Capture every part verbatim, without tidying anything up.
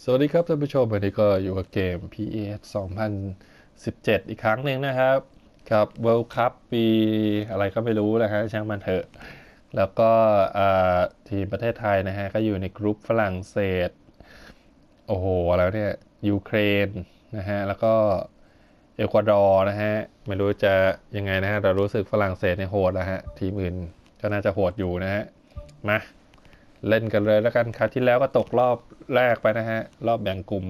สวัสดีครับท่านผู้ชมวันนี้ก็อยู่กับเกม พี อี เอส สองพันสิบเจ็ด อีกครั้งหนึ่งนะครับกับ World Cup ปีอะไรก็ไม่รู้นะฮะช่างมันเถอะแล้วก็ทีมประเทศไทยนะฮะก็อยู่ในกรุ๊ปฝรั่งเศสโอ้โหแล้วเนี่ยยูเครนนะฮะแล้วก็เอกวาดอร์นะฮะไม่รู้จะยังไงนะฮะแต่รู้สึกฝรั่งเศสเนี่ยโหดนะฮะทีมอื่นก็น่าจะโหดอยู่นะฮะมาเล่นกันเลยแล้วกันคราวที่แล้วก็ตกรอบแรกไปนะฮะรอบแบ่งกลุ่ม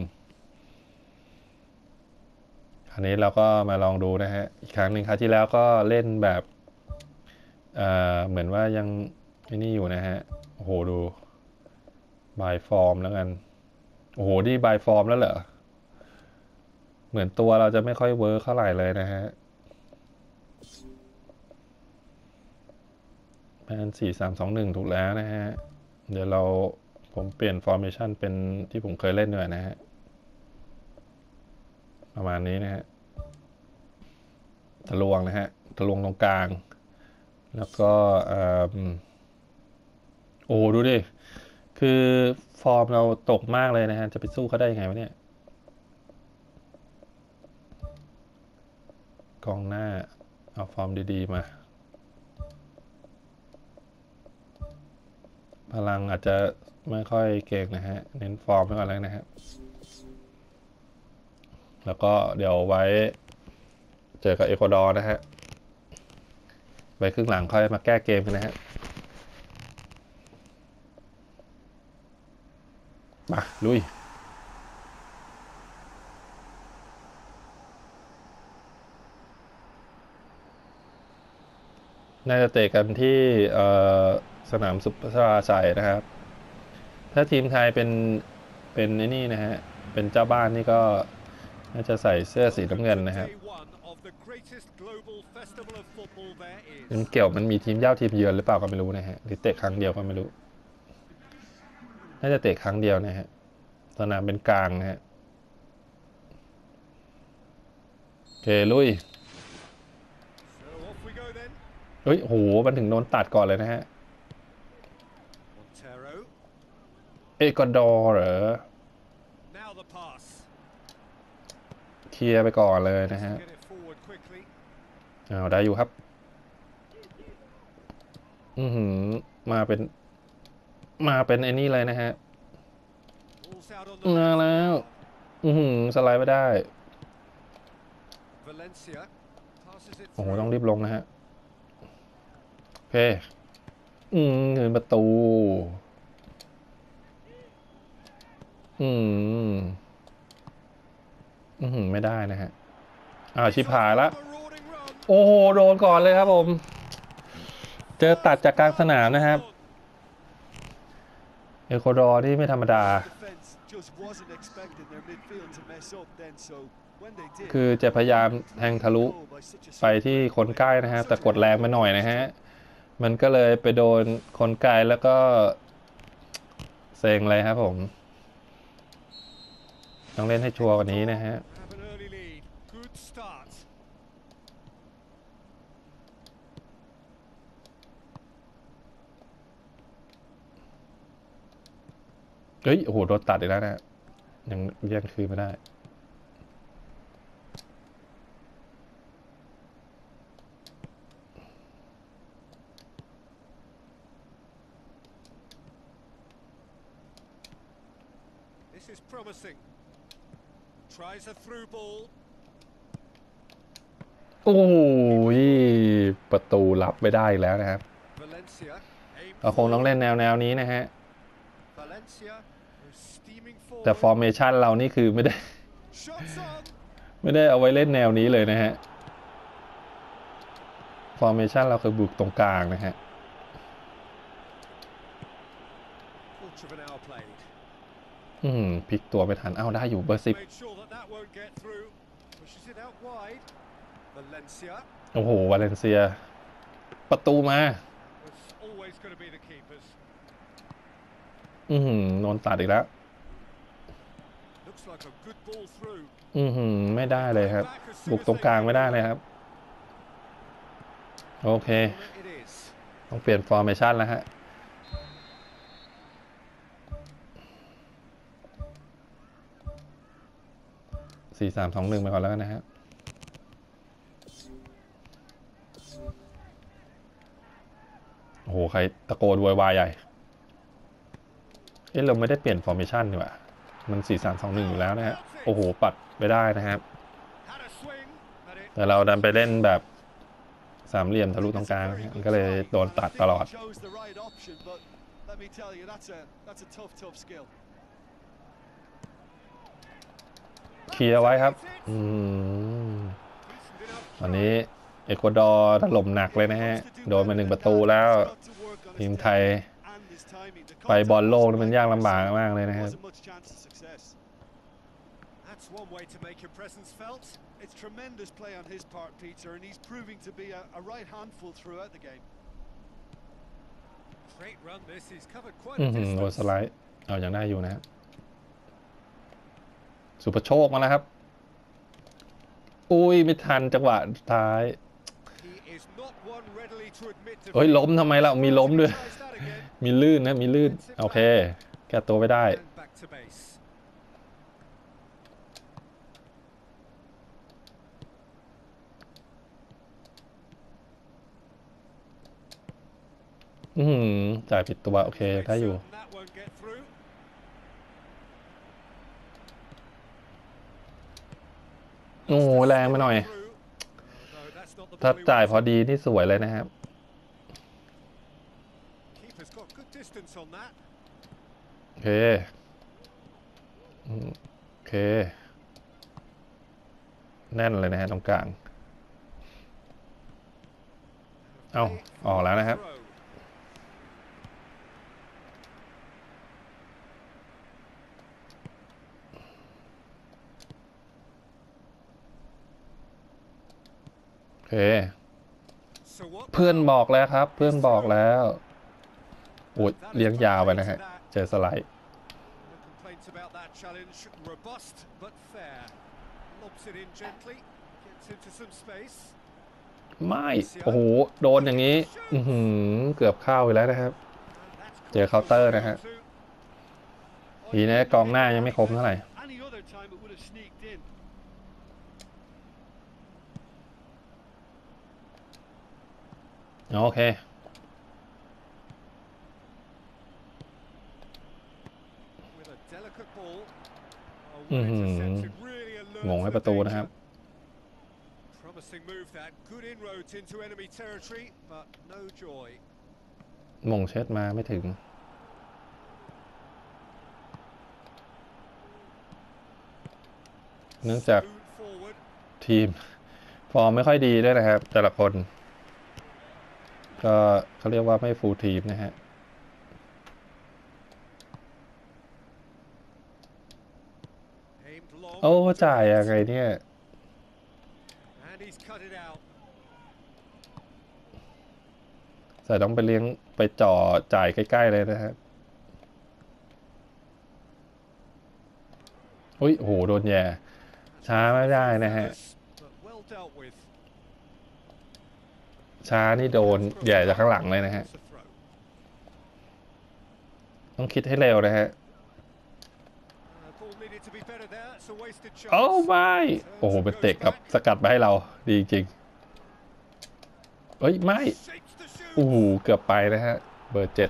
อันนี้เราก็มาลองดูนะฮะอีกครั้งหนึ่งคราวที่แล้วก็เล่นแบบเอ่อเหมือนว่ายังไม่นี่อยู่นะฮะโอ้โหดูบายฟอร์มแล้วกันโอ้โหนี่บายฟอร์มแล้วเหรอเหมือนตัวเราจะไม่ค่อยเวิร์คเท่าไหร่เลยนะฮะเป็นสี่สามสองหนึ่งถูกแล้วนะฮะเดี๋ยวเราผมเปลี่ยนฟอร์เมชันเป็นที่ผมเคยเล่นด้วยนะฮะประมาณนี้นะฮะทะลวงนะฮะทะลวงตรงกลางแล้วก็โอ้ดูดิคือฟอร์มเราตกมากเลยนะฮะจะไปสู้เขาได้ยังไงวะเนี่ยกองหน้าเอาฟอร์มดีๆมาพลังอาจจะไม่ค่อยเก่งนะฮะเน้นฟอร์มไปก่อนแล้วนะครับแล้วก็เดี๋ยวไว้เจอกับเอกวาดอร์นะฮะไปครึ่งหลังค่อยมาแก้เกมกันนะฮะมาลุยน่าจะเตะกันที่สนามสุพัชราชัยนะครับถ้าทีมไทยเป็นเป็นไอ้นี่นะฮะเป็นเจ้าบ้านนี่ก็น่าจะใส่เสื้อสีน้ำเงินนะครับมันเกี่ยวมันมีทีมเย้าทีมเยือนหรือเปล่าก็ไม่รู้นะฮะหรือเตะครั้งเดียวก็ไม่รู้น่าจะเตะครั้งเดียวนะฮะสนามเป็นกลางนะฮะโอเคลุยเฮ้ยโหมันถึงโดนตัดก่อนเลยนะฮะเอกวาดอร์เหรอเคลียร์ไปก่อนเลยนะฮะเอาได้อยู่ครับอือหือมาเป็นมาเป็นไอ้นี่เลยนะฮะมาแล้วอือหือสไลด์ไม่ได้โอ้โหต้องรีบลงนะฮะโอเคอืมเงินประตูอืมอืมไม่ได้นะฮะอ้าวชิบหายละโอ้โหโดนก่อนเลยครับผมเจอตัดจากกลางสนามนะครับเอโคดอร์ที่ไม่ธรรมดาคือจะพยายามแทงทะลุไปที่คนใกล้นะฮะแต่กดแรงไปหน่อยนะฮะมันก็เลยไปโดนคนไกลแล้วก็เซ็งเลยครับผมต้องเล่นให้ชัวร์กว่านี้นะฮะเฮ้ยโอ้โหโดนตัดอีกแล้วนะยังยังคืนไม่ได้ โอ้ยประตูรับไม่ได้แล้วนะครับเราคงต้องเล่นแนวแนวนี้นะฮะแต่ฟอร์เมชันเรานี่คือไม่ได้ไม่ได้เอาไว้เล่นแนวนี้เลยนะฮะฟอร์เมชันเราคือบุกตรงกลางนะฮะอืมพลิกตัวไม่ทันเอ้าได้อยู่เบอร์สิบโอ้โหวาเลนเซียประตูมาอืมโดนตัดอีกแล้วอืมไม่ได้เลยครับบุกตรงกลางไม่ได้เลยครับโอเคต้องเปลี่ยนฟอร์เมชันแล้วฮะสี่สามสองหนึ่งไปก่อนแล้วกันนะฮะโอ้โหใครตะโกนวอยวายใหญ่เอ๊ะเราไม่ได้เปลี่ยนฟอร์เมชันนี่หว่ามันสี่สามสองหนึ่งอยู่แล้วนะฮะโอ้โหปัดไปได้นะครับแต่เราดันไปเล่นแบบสามเหลี่ยมทะลุตรงกลางมันก็เลยโดนตัดตลอดเคลียร์ไว้ครับอืมตอนนี้เอกวาดอร์ถล่มหนักเลยนะฮะโดนมาหนึ่งประตูแล้วทีมไทยไปบอลโลกมันยากลำบากมากเลยนะครับ It's tremendous play on his part, Peter, and he's proving to be a, a right handful throughout the game. Great run this, he's covered quite a distance. โดนสไลด์เอาอย่างได้อยู่นะครับสุภโชคมาแล้วครับอุ้ยไม่ทันจังหวะท้ายเฮ้ยล้มทำไมล่ะมีล้มด้วยมีลื่นนะมีลื่นโอเคแก้ตัวไม่ได้อืมจ่ายผิดตัวโอเคได้อยู่โอ้แรงไปหน่อยถ้าจ่ายพอดีนี่สวยเลยนะครับโอเคโอเคแน่นเลยนะฮะตรงกลางเอาออกแล้วนะครับโอเคเพื่อนบอกแล้วครับเพื่อนบอกแล้วโอ้ยเลี้ยงยาวไปนะฮะเจอสไลด์ไม่โอ้โหโดนอย่างนี้อือหือเกือบเข้าไปแล้วนะครับเจอเคาน์เตอร์นะฮะทีนี้กองหน้ายังไม่คมเท่าไหร่โอเคอืมงงให้ประตูนะครับมงเช็ดมาไม่ถึงเนื่องจากทีมฟอร์มไม่ค่อยดีด้วยนะครับแต่ละคนก็เขาเรียกว่าไม่ฟูลทีมนะฮะโอ้จ่ายยังไงเนี่ยแต่ต้องไปเลี้ยงไปจ่อจ่ายใกล้ๆเลยนะฮะอุ้ยโหโดนแย่ช้าไม่ได้นะฮะช้านี่โดนแย่จากข้างหลังเลยนะฮะต้องคิดให้เร็วนะฮะโอ้ไม่โอ้โหเป็นเตะกับสกัดมาให้เราดีจริงเฮ้ยไม่โอ้โหเกือบไปนะฮะเบอร์เจ็ด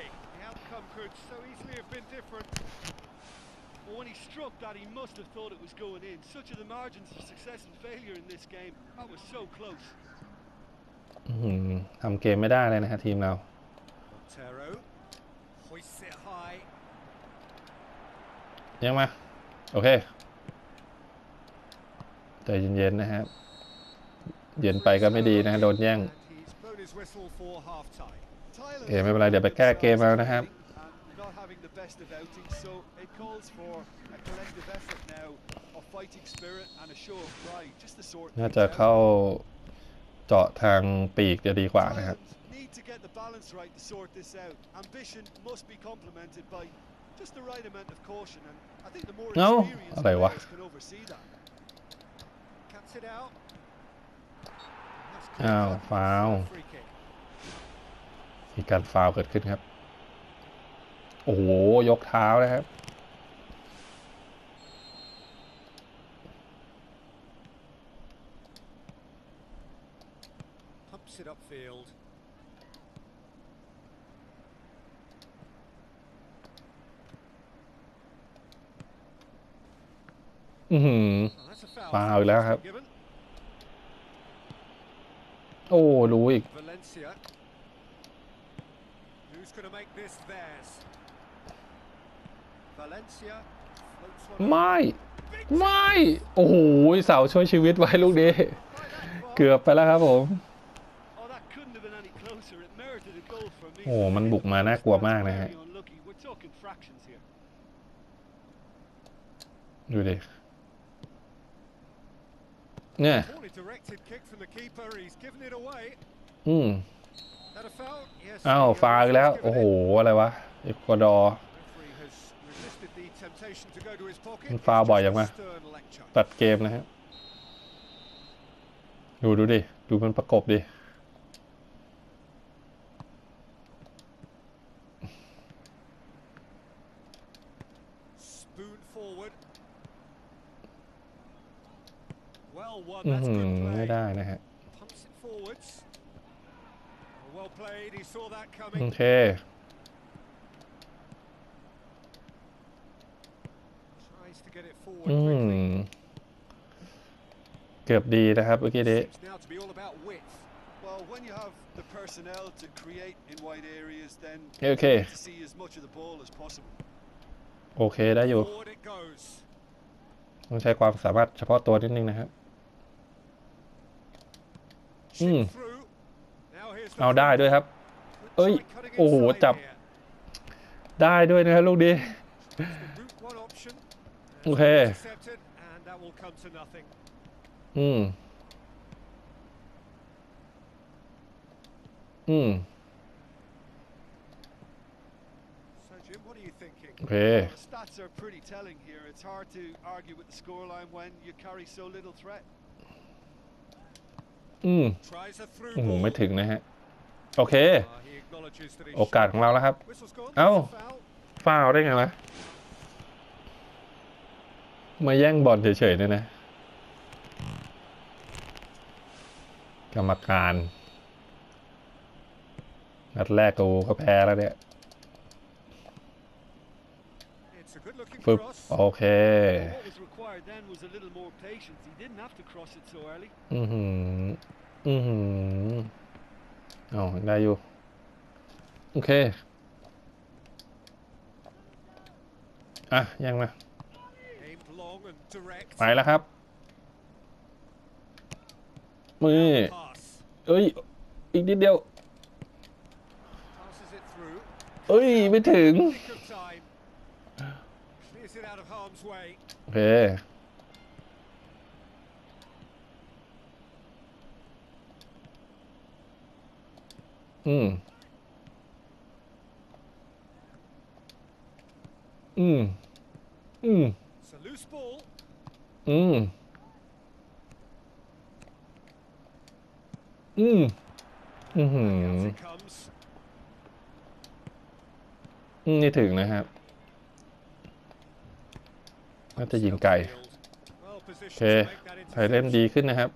ทำเกมไม่ได้เลยนะฮะทีมเรายังมาโอเคใจเย็นๆนะฮะเย็นไปก็ไม่ดีนะโดนแย่งโอเคไม่เป็นไรเดี๋ยวไปแก้เกมแล้วนะครับน่าจะเข้าเจาะทางปีกจะดีกว่านะครับเอ้าอะไรวะอ้าวฟาวล์มีการฟาวล์เกิดขึ้นครับโอ้โหยกเท้านะครับ field. อือหือ Oh, that's a foul. ฟาวอีกแล้วครับ Given. โอ้รู้อีก Valencia. Who's going to make this theirs? Valencia floats one. ไม่ ไม่ โอ้โหเสาช่วยชีวิตไว้ลูกนี้ เกือบไปแล้วครับผม Oh, that couldn't have been any closer. It merited a goal for me. โอ้มันบุกมาน่ากลัวมากนะฮะ Very unlucky. We're talking fractions here. ดูดิเนี่ย Poorly directed kick from the keeper. He's given it away. อืม That a foul? Yes. อ้าวฟาวอีกแล้ว โอ้โห อะไรวะ เอกวาดอร์ Referee has resisted the temptation to go to his pocket. มันฟาวบ่อยยังวะ Stern lecture. ตัดเกมนะฮะ ดูดูดิ ดูมันประกบดิ Spoon forward. Well won. อือ That's หือ good ไม่ play. ได้นะฮะ Pumps it forwards. Well played. He saw that โอ coming. เค Tries to get it อื forward quickly. ม เกือบดีนะครับเมื่อกี้นี้ Seems now to be all about width. Well, when you have the personnel to create in wide areas, then Okay, okay. you need to see as much of the ball as possible. โอเคได้อยู่ Forward it goes. ต้องใช้ความสามารถเฉพาะตัวนิดนึงนะครับ Chip Mm. through. Now here's the เอาได้ด้วยครับ Could เอ้ย try cutting โอ้โห inside จับ here. ได้ด้วยนะครับลูกนี้ It's the route one option. And Okay. Intercepted, and that will come to nothing. อืม อืม So Jim, what are you thinking? โอเค Well, the stats are pretty telling here. It's hard to argue with the scoreline when you carry so little threat. อืม Tries a through โอ้โห ball. ไม่ถึงนะฮะ โอเค Ah, he acknowledges that he โอกาสของเราแล้วครับ Whistle's gone. Oh. That's a foul. ฟาวได้ไงวะ มาแย่งบอลเฉยๆเนี่ยนะ กรรมการ นัดแรกกูก็แพ้แล้วเนี่ย It's a good-looking ฟึบ cross. โอเค Well, what was required then was a little more patience. He didn't have to cross it so early. อือหือ อือหือเอาได้อยู่ โอเค อ่ะ ยังมา Aimed long and direct. ไปแล้วครับ มือ Pass. เอ้ย อีกนิดเดียว Passes it through. เอ้ย ไม่ถึง Nick of time. Clears it out of harm's way. โอเค อืม อืม อืม It's a loose ball. อืม อืม อือหือ Out it comes. อืมนี่ถึงนะครับ น่าจะยิงไกล Well โอ positioned เค to make that ไทยเล่น interception. ดีขึ้นนะครับ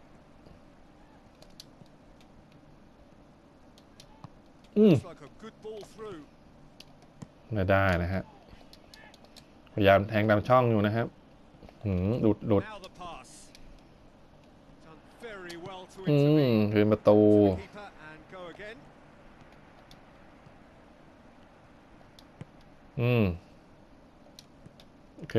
อืม Looks like a good ball through. ไม่ได้นะฮะ พยายามแทงตามช่องอยู่นะครับ หืมหลุดหลุด Now the pass. Done very well to อืม intervene. คืนประตู Keeper and go again. อืม โอเค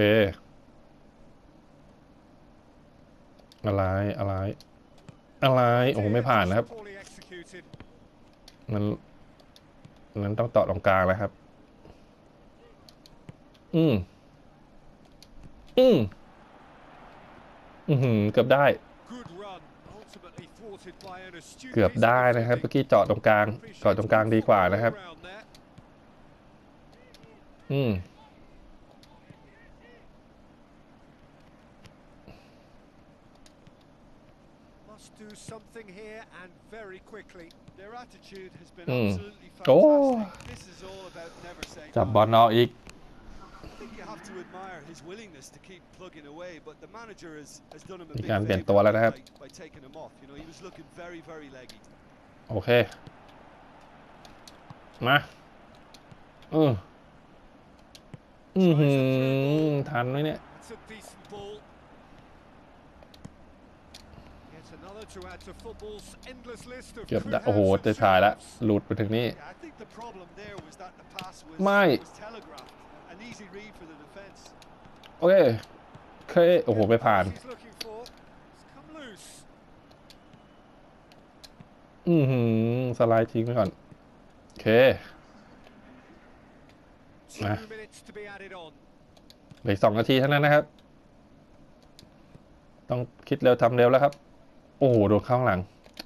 อะไร อะไร อะไร โอ้โห ไม่ผ่านนะครับ Poorly executed. มันมันต้องต่อตรงกลางแล้วครับ อืม อืม อือหือ เกือบได้ Good run. Ultimately thwarted by an astute เกือบ piece of ได้นะครับ เมื่อ defending. กี้เจาะตรงกลาง เจาะตรงกลางดีกว่านะครับ Around there. อืม Must do something here and very quickly. Their attitude has been Mm. absolutely Oh. fantastic. This is all about never saying จับ die. บอลนอกอีก I think you have to admire his willingness to keep plugging away, but the manager has, has done him a มี big การเปลี่ยน favour ตัวแล้วนะครับ by, by taking him off. You know, he was looking very, very leggy. โอเคมาอืออือหือทันไหมเนี่ย That's a decent ball. Yet another to add to football's endless list of เกือบ could ได้โอ้โห haves จะ and ถ่ายแล้ว should-haves. หลุดไปถึงนี่ Yeah, I think the problem there was that the pass was, ไม่ was telegraphed. An easy read for the defence. โอเคเคยโอ้โหไม่ผ่าน He's looking for. It's come loose. อือหือสไลด์ทิ้งไปก่อนโอเค Two Nah. minutes to be added on. เหลืออกสองนาทีเท่านั้นนะครับต้องคิดเร็วทำเร็วแล้วครับโอ้โหโดนเข้าข้างหลัง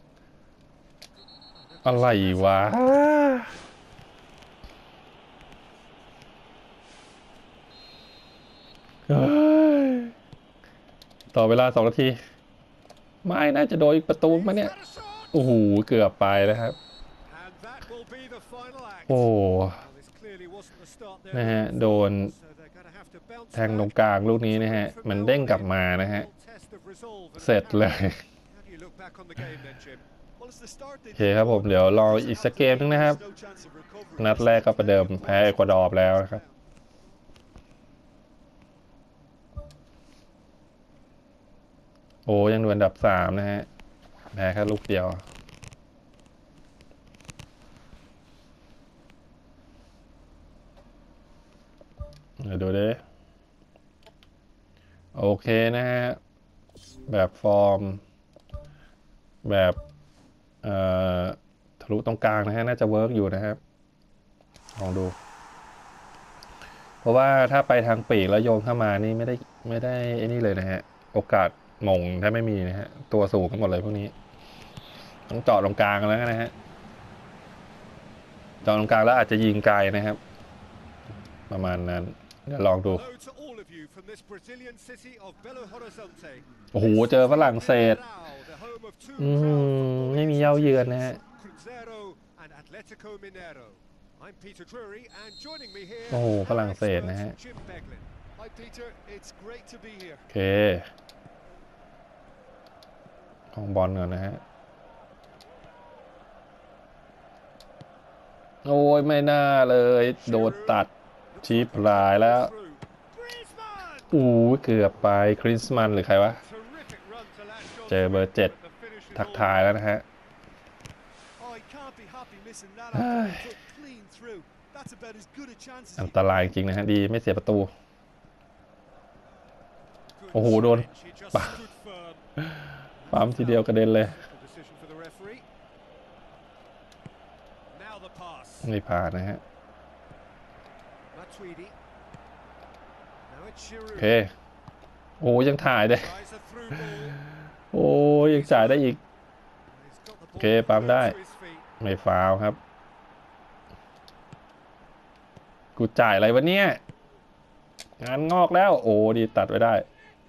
อะไรวะเฮ้ยต่อเวลาสองนาทีไม่น่าจะโดนอีกประตูมาเนี่ย Had a shot. โอ้โหเกือบไปแล้วครับ And that will be the final act. โอ้ Well, this clearly wasn't the start they're นะฮะ looking โด for, น so they're gonna have to bounce แทงตรง back. กลางลูกนี้นะฮะ From มัน now เด้ง on กลับ in, มานะฮะ real test of resolve and เสร็จเลย How do you look back on the game then, Jim? Well, it's the start they โอเคครับผมเดี๋ยวรออีกสักเกมนึงนะครับ There's no chance of recovery. นัดแรกก็ประเดิมแพ้เอกวาดอร์ไปแล้วนะครับ โอ้ยังอยู่อันดับสามนะฮะแพ้แค่ลูกเดียวเดี๋ยวดูดิโอเคนะฮะแบบฟอร์มแบบเอ่อทะลุตรงกลางนะฮะน่าจะเวิร์กอยู่นะครับลองดูเพราะว่าถ้าไปทางปีกแล้วโยนเข้ามานี่ไม่ได้ไม่ได้ไอ้นี่เลยนะฮะโอกาสมงถ้าไม่มีนะฮะตัวสูงกันหมดเลยพวกนี้ต้องเจาะตรงกลางแล้วนะฮะเจาะตรงกลางแล้วอาจจะยิงไกลนะครับประมาณนั้นเดี๋ยวลองดู Hello to all of you from this Brazilian city of Belo Horizonte. โอ้โหเจอฝรั่งเศส The home of two อืม proud ไม่มีเย้าเยือนนะฮะ Cruzeiro and Atletico Mineiro. I'm Peter Drury and joining me here โอ้โหฝรั่งเศสนะฮะ Jim Beglin. Hi, Peter. It's great to be here. โอเคของบอลก่อนนะฮะโอ้ยไม่น่าเลยโดนตัดชีพลายแล้ว Griezmann! อู้เกือบไปคริสมันหรือใครวะ Terrific run to latch on เจอเบอร์เจ็ด the finish is ทัก all ทายแล้วนะฮะ Oh, he can't be happy missing that after he took clean through. That's about as good a chance as อัน you ตรายจริงนะฮะดีไม่เสียประตู Good โอ้โหโดน challenge. He just ปะ stood firm. ปั๊มทีเดียวกระเด็นเลย Good decision for the referee. Now the pass. ไม่ผ่านนะฮะ Matuidi. Now it's โอ Giroud. เคโอ้ยังถ่ายได้ Tries a through ball. โอ้ยังจ่ายได้อีก He's got the ball โอเคปั๊มได้ to his feet. ไม่ฟาวครับกูจ่ายอะไรวะเนี่ยงานงอกแล้วโอ้ดีตัดไว้ได้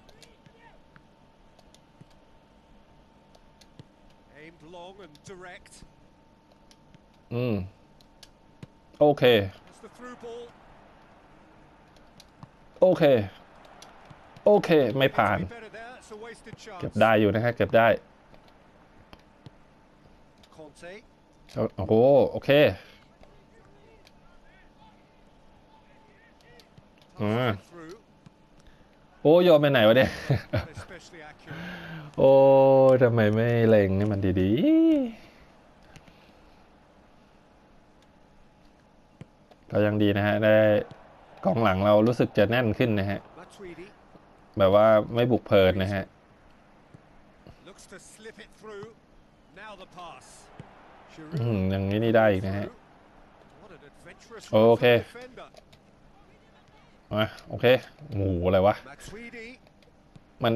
Aimed long and direct. อืมโอเค That's the through ball. โอเคโอเคไม่ผ่าน Be better there. It's a wasted เก็บ chance. ได้อยู่นะฮะเก็บได้ Conte. โอ้โหโอเคอ่า Through. โอ้โยนไปไหนวะเนี่ย Not especially accurate. โอ้ทำไมไม่เล็งให้มันดีๆก็ยังดีนะฮะได้กองหลังเรารู้สึกจะแน่นขึ้นนะฮะ Matuidi แบบว่าไม่บุกเพลินนะฮะ looks to slip it through. Now the pass. อื Giroud. มยังนี้นี่ได้อีกนะฮะ What an adventurous โอ run เค from the defender. มาโอเคหมูอะไรวะ Matuidi มัน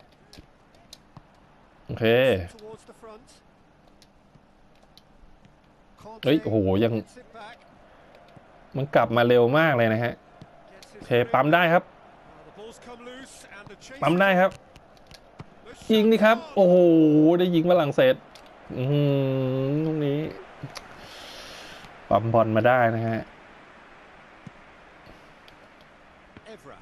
โอเค towards the front. เฮ้ย Conte โอ้โหยัง gets it back. มันกลับมาเร็วมากเลยนะฮะ Gets โอ his เคปั๊มได้ครับ Now the ball's come loose and the chase. ปั๊มได้ครับ The ยิง shot นี่ครับ on. โอ้โหได้ยิงฝรั่งเศสอืมตรงนี้ปั๊มบอลมาได้นะฮะ Evra.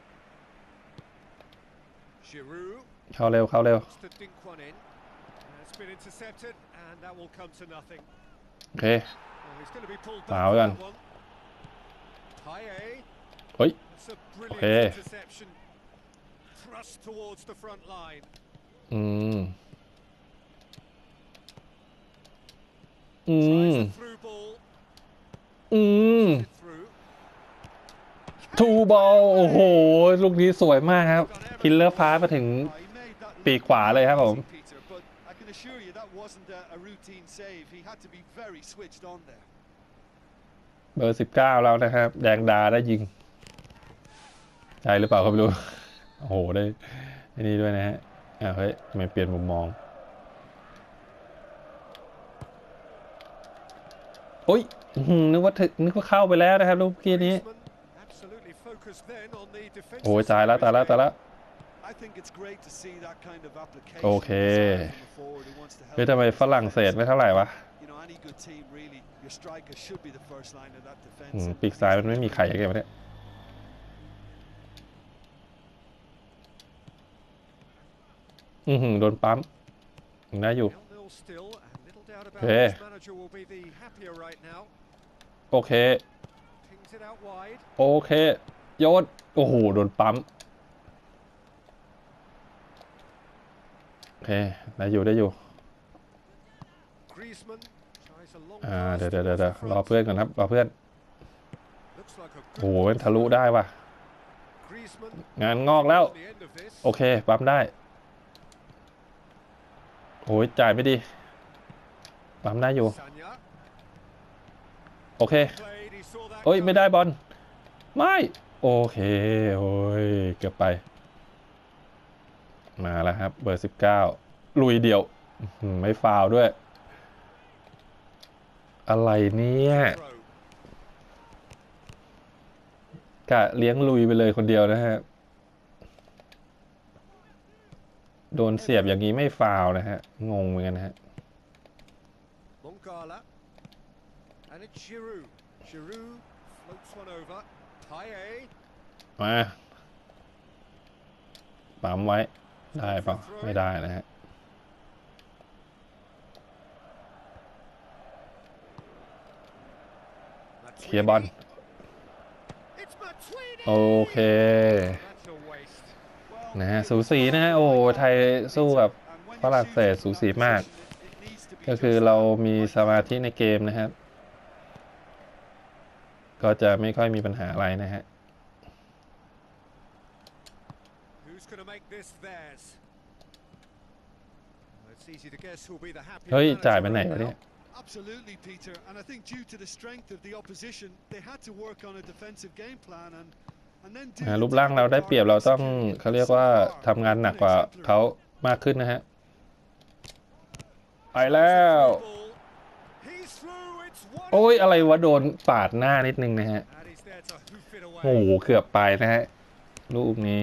Giroud เข้าเร็วเข้าเร็ว wants to dink one in. It's been intercepted, and that will come to nothing. โอเค Well, he's going to be pulled เปล่า back for กัน that one. Paye. เฮ้ย That's a brilliant Okay. interception. Thrust towards the front line. อืมอืม Tries a through ball. อืม It through. ทูบอลโอ้โหลูกนี้สวยมากครับคิลเลอร์พาสมาถึง Oh, he made that ปีก look ขวาเลยครับผม easy, Peter, but I can assure you that wasn't a, a routine save. He had to be very switched on there. เบอร์สิบเก้าแล้วนะครับ แดงดาได้ยิงใช่หรือเปล่าก็ไม่รู้ โอ้โหได้ไอ้นี่ด้วยนะฮะอ่าเฮ้ยทำไมเปลี่ยนมุมมองโอ้ยอื้อหือนึกว่าถึงนึกว่าเข้าไปแล้วนะครับลูกเมื่อกี้นี้ Griezmann absolutely focused then on the defensive โอ้ยตาย side แล้ว of ตาย his แล้วตาย game. แล้ว I think it's great to see that kind of application. โอเค from the forward who wants to help เฮ้ยทำไมฝรั่งเศสไม่เท่าไหร่วะ You know, any good team really, your striker should be the first line of that อื defense. ม and ปีกซ้ายมัน he's ไม่มี been ไข่ really อะไรกันเนี่ยอือหือโดนปั๊มได้อยู่ nil-nil still, and little doubt about Okay. which manager will be the happier right now. โอเค Pings it out wide. โอเคโยนโอ้โหโดนปั๊มโอเคได้อยู่ได้อยู่ Griezmann tries a long อ่า pass เดี๋ยวเดี๋ยวเดี๋ยว towards เดี๋ยว the รอ front. เพื่อนก่อนครับรอเพื่อน Looks like a โอ้ good โห ball มันทะลุได้ว่ะ Griezmann งานงอกแล้ว on the end of this. โอเคปั๊มได้โอ้ยจ่ายไม่ดีปั๊มได้อยู่ Sagna โอเค played, he saw that เอ้ยไม่ coming. ได้บอลไม่โอเคโอ้ยเกือบไปมาแล้วครับเบอร์สิบเก้าลุยเดี่ยวอื้อหือไม่ฟาวล์ด้วย อะไรเนี่ย Throw. กะเลี้ยงลุยไปเลยคนเดียวนะฮะโดนเสียบอย่างนี้ไม่ฟาวล์นะฮะงงเหมือนกันนะฮะ Mongala. And it's Giroud. Giroud floats one over. Paye. มาปั๊มไว้ได้เปล่าไม่ได้นะฮะ เคลียร์บอล It's Matuidi. โอเค That's a waste. นะฮะสูสีนะฮะโอ้โหไทยสู้กับ And when ฝรั่งเศส you're สู shooting สี from มาก that position, it- it needs to be ก็คือ just เรา right. มีสมาธิในเกมนะครับ ก็จะไม่ค่อยมีปัญหาอะไรนะฮะ Who's going to make this theirs? Well, it's easy to guess who'll be the happier เฮ้ย manager จ่ายไปไหน right วะ now. เนี่ย Absolutely, Peter. And I think due to the strength of the opposition, they had to work on a defensive game plan and and then do อ่า the รูปร่างเราได้เปรียบเราต้อง execution. เขาเรียกว่าทำงานหนักกว่าเขามากขึ้นนะฮะ ไปแล้ว He's through. It's one. โอ้ยอะไรวะโดนปาดหน้านิดนึงนะฮะ And he's there to hoof it โอ้ away. โหเกือบไปนะฮะลูกนี้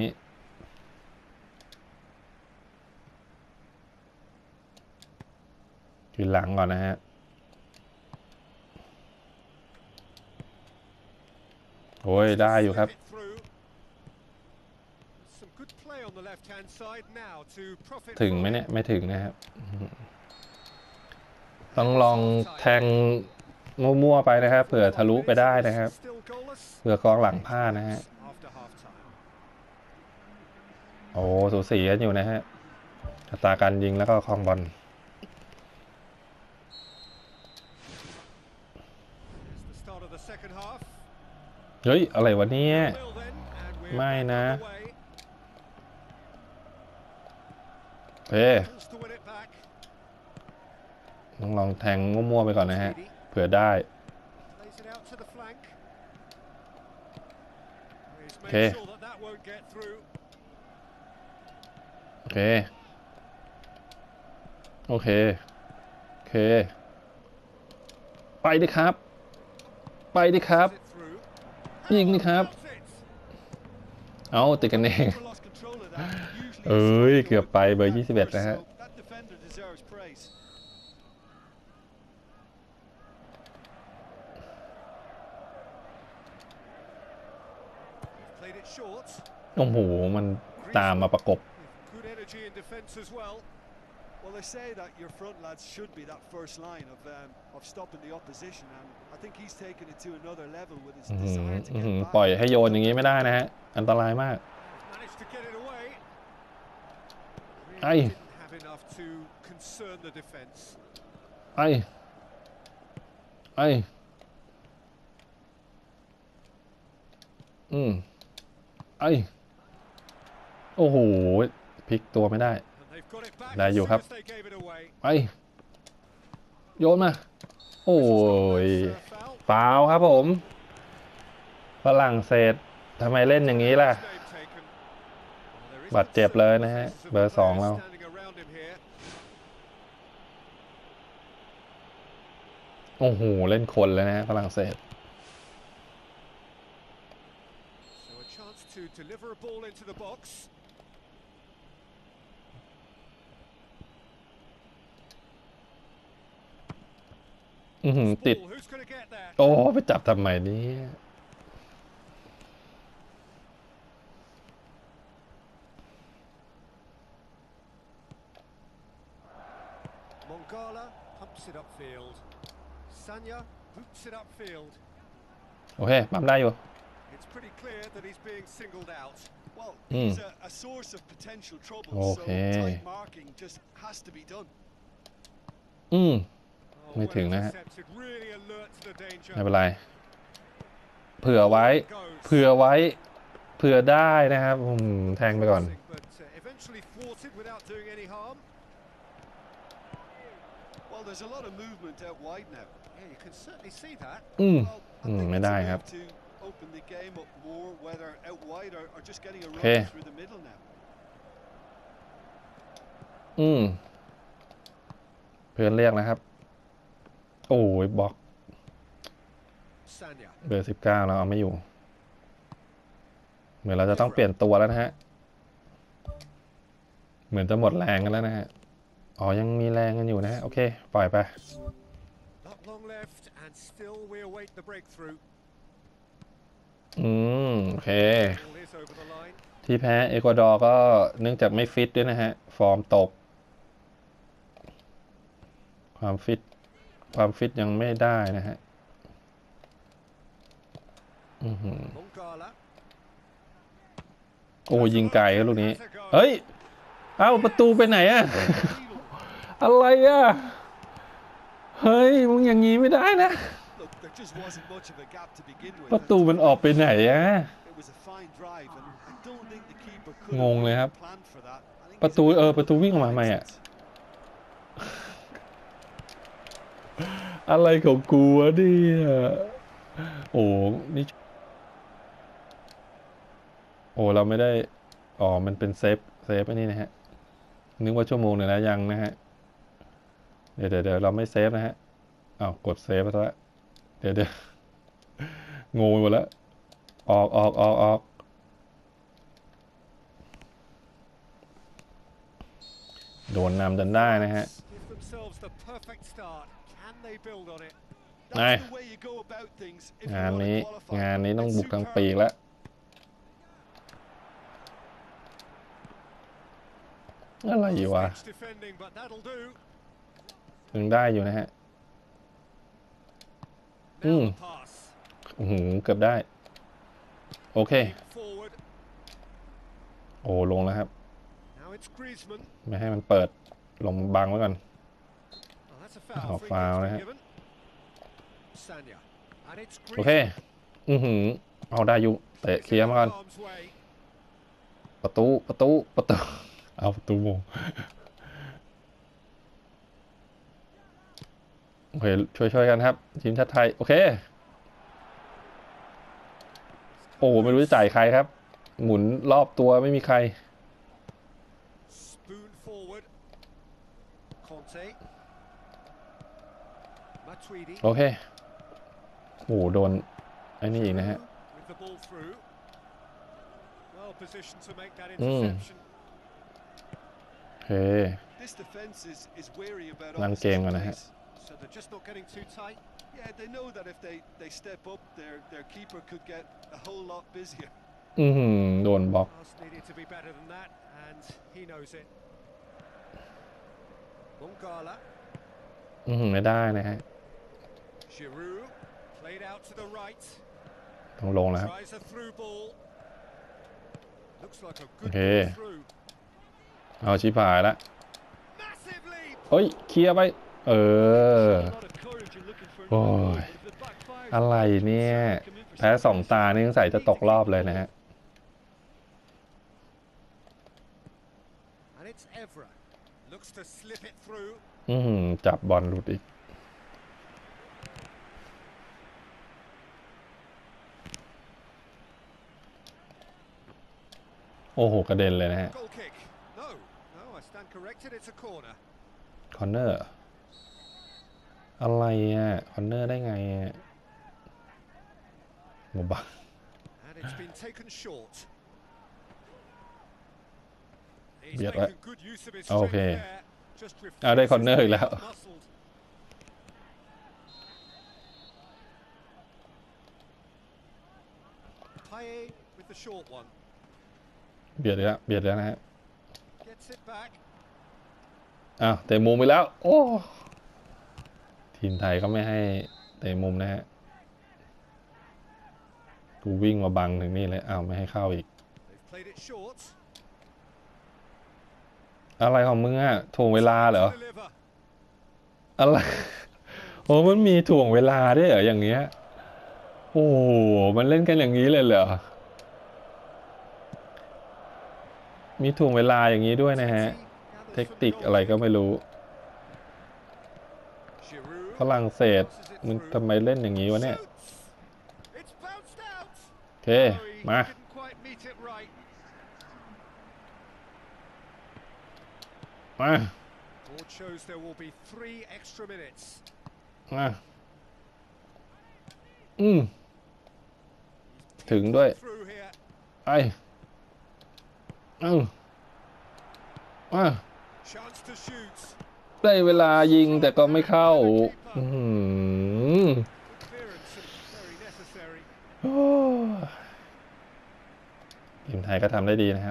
ยืนหลังก่อนนะฮะโอ้ยได้อยู่ครับ Slip it through. Some good play on the left-hand side now to profit ถึง from ไหม it. เนี่ยไม่ถึงนะครับต้องลองแทงมั่วๆไปนะครับเผื่อทะลุไปได้นะครับ Still goalless เผื่อกองหลังพลาดนะฮะ after half-time. โอ้สูสีกันอยู่นะฮะอัตราการยิงแล้วก็ครองบอล Here's the start of the second half. เฮ้ยอะไรวะเนี่ย Nil then, and we're ไม่ back นะ on the way. เฮ้ย Wants to win it back. ต้องลองแทงมั่วๆไปก่อนนะฮะ Speedy เผื่อได้ plays it out to the flank. He's made Okay. sure that that won't get through. โอเคโอเคโอเคไปดิครับ ไปดิครับ Plays it through. ยิงดิครับ That's it. เอาติดกันเอง Never lost control of that. Usually เอ้ย it's เกือบไปเบอร์ that ยี่สิบเอ็ด first, นะฮะ so that defender deserves praise. Played it short. โอ้โหมันตามมาประกบ With good energy in defence as well. Well, they say that your front lads should be that first line of um, of stopping the opposition, and I think he's taken it to another level with his desire to get back. ปล่อยให้โยนอย่างนี้ไม่ได้นะฮะอันตรายมาก Managed to get it away. ไอ้ Didn't have enough to concern the defense. ไอ้ไอ้อืมไอ้โอ้โหพลิกตัวไม่ได้ And they've got it back ได้ as อยู่ soon ครับ as they gave it away. ไปโยนมาโอ้ยฟาวล์ครับผมฝรั่งเศสทำไมเล่นอย่างนี้ล่ะ บาดเจ็บเลยนะฮะเบอร์สองเราโอ้โหเล่นคนเลยนะฮะฝรั่งเศส So a chance to deliver a ball into the box. อือหือติด Ball, who's going to get there? โอ้ไปจับทำไมเนี่ย Mongala pumps it upfield. Sanya boots it upfield. โอเคปั๊มได้อยู่ It's pretty clear that he's being singled out. Well, he's a, a source of potential trouble, Okay. so tight marking just has to be done. อืม Oh, Mấy well thường đó hả? intercepted, really alert to the danger. ไม่เป็นไรเผื่อไว้เผื่อไว้เผื่อได้นะครับผมแทงไปก่อน But uh, eventually thwarted without doing any harm. Well, there's a lot of movement out wide now. Yeah, you can certainly see that. อืม Well, I อืม think ไม่ it's ได้ a ครับ move to open the game up more, whether out wide or, or just getting a run Okay. through the middle now. อืมเพื่อนเรียกนะครับโอ้ยบล็อก Sanya. เบอร์สิบเก้าเราเอาไม่อยู่เหมือนเราจะต้องเปลี่ยนตัวแล้วนะฮะเหมือนจะหมดแรงกันแล้วนะฮะอ๋อยังมีแรงกันอยู่นะฮะโอเคปล่อยไป Not long left, and still we await the breakthrough. อืมโอเค Ball is over the line. ที่แพ้เอกวาดอร์ก็เนื่องจากไม่ฟิตด้วยนะฮะฟอร์มตกความฟิตความฟิตยังไม่ได้นะฮะอือหือ Mongala. โอ้ยิงไกลครับลูกนี้เฮ้ยเอ้าประตูไปไหนอะ อะไรอะเฮ้ยมึงอย่างงี้ไม่ได้นะ Look, there just wasn't much of a gap to begin with. ประตูมันออกไปไหนอะ It was a fine drive, and I don't think the keeper could งงเลยครับ have planned for that. I think ประตูเออประตูวิ่งออกมาทำไมอะอะไรของกูวะเนี่ยโอ้นี่โอ้เราไม่ได้อ๋อมันเป็นเซฟเซฟอันนี้นะฮะนึกว่าชั่วโมงหนึ่งแล้วยังนะฮะเดี๋ยวเดี๋ยวเดี๋ยวเราไม่เซฟนะฮะอ้าวกดเซฟไปซะแล้วเดี๋ยวเดี๋ยวงงไปหมดแล้วออกออกออกออกโดนนำจนได้นะฮะ Give themselves the perfect start. Can they build on it? that's the way you go about things if you งาน want นี้ to qualify. งานนี้ต้อง It's บุกกลาง superb. ปีกแล้วอะไรอยู่วะ It's defending, but that'll do. ยังได้อยู่นะฮะ Now Mm. the pass. โอ้โหเกือบได้ โอเค Forward. โอ้ลงแล้วครับ Now it's Griezmann. ไม่ให้มันเปิดลงบังไว้ก่อน Oh, that's a foul. Oh, Free foul, kick's been yeah. given. Sanya. And it's โอเค Griezmann. อือหือเอาได้อยู่เตะเคลียร์มาก่อน Arm's way. ประตูประตูประตู เอาประตูโมงโอเคช่วยช่วยกันครับทีมชาติไทยโอเคโอ้ไม่รู้จะจ่ายใครครับ หมุนรอบตัวไม่มีใคร Spoon forward. Conte. Matuidi. โอเคโอ้โดนไอ้นี่อีกนะฮะ With the ball through. Well positioned to make that Mm. interception. โอเค This defense is is wary about รันเกม opposition กันนะฮะ pace. So they're just not getting too tight. Yeah, they know that if they they step up, their their keeper could get a whole lot busier. อือหือโดนบล็อก Pass needed to be better than that, and he knows it. Bongala. อืมไม่ได้นะฮะ Giroud played out to the right. ต้องลงแล้วครับ Tries a through ball. Looks like a โอ good เค ball through. เอาชิบหายแล้ว Massive lead. เฮ้ยเคลียร์ไปเออ โอ้ยอะไรเนี่ยแพ้สองตานี่สงสัยจะตกรอบเลยนะฮะ And it's Evra. Looks to slip it through. อืมจับบอลหลุดอีกโอ้โหกระเด็นเลยนะฮะ Goal kick. No. No, I stand corrected. It's a corner. คอนเนอร์อะไรอ่ะคอนเนอร์ได้ไงอ่ะโมบัก And it's been taken short. He's Biết making đấy. good use of his Ok. strength there. Just เอาได้ refuses คอนเนอร์อีกแล้ว to be muscled. Paye with the short one. เบียดแล้วเบียดแล้วนะฮะ Gets it back. อ้าวเตะมุมไปแล้วโอ้ทีมไทยก็ไม่ให้เตะมุมนะฮะกูวิ่งมาบังถึงนี่เลยอ้าวไม่ให้เข้าอีก They've played it short. อะไรของมึงอ่ะถ่วงเวลาเหรอ Deliver. อะไรโอ้มันมีถ่วงเวลาด้วยเหรออย่างเงี้ยโอ้มันเล่นกันอย่างนี้เลยเหรอมีถ่วงเวลาอย่างนี้ด้วยนะฮะ Gathers เทค from นิค goal อะไรก็ kick. ไม่รู้ Giroud ฝรั่งเศส passes it มึง through. ทำไมล่นอย่างนี้วะเนี่ย Shoots. It's bounced out. โอเค Oh, he มา didn't quite meet it right. มา Board shows there will be three extra minutes. มาอืมถึงด้วย Through here. ไอ้อืมมา Chance to shoot. ได้เวลายิงแต่ก็ไม่เข้าอืม Clearance and very necessary. โอ้ทีมไทยก็ทำได้ดีนะครับ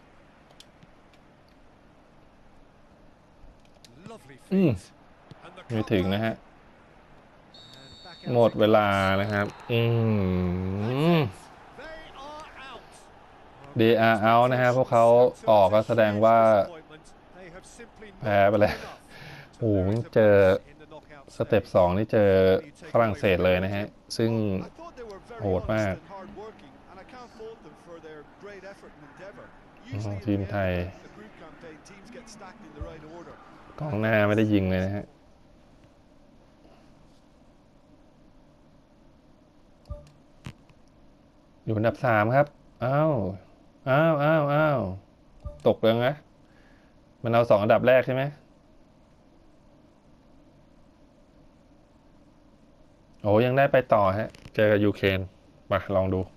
Lovely อืม feet. And the ไม่ถึงนะ comeback. ฮะ And back out หมด it เวลา goes. นะครับ อืม They are out. They are out นะฮะพวกเขาออกก็แสดงว่า They have simply not แพ้ไปเลย done enough โอ้ to โห merit a เจอ place in the knockout สเต็ป stage. สองนี่เจอฝรั่งเศสเลยนะฮะ ซึ่ง I thought they were very โหด honest มาก and hard-working, and I can't fault them for their great effort and endeavour. อ๋อ Usually, at ทีม the ไท end ย of the group campaign, teams get stacked in the right order. กองหน้าไม่ได้ยิงเลยนะฮะ อยู่อันดับสามครับ อ้าว อ้าว อ้าว อ้าว ตกเลยนะ มันเอาสองอันดับแรกใช่ไหม โอ้ยังได้ไปต่อฮะ เจอกับยูเครน มาลองดู